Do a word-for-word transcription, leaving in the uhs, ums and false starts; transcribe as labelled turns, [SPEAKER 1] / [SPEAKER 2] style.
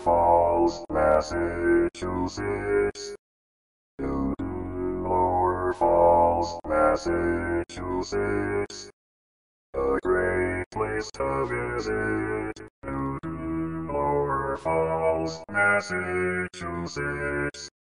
[SPEAKER 1] Falls, Massachusetts. Go to Lower Falls, Massachusetts. A great place to visit. Go to Lower Falls, Massachusetts.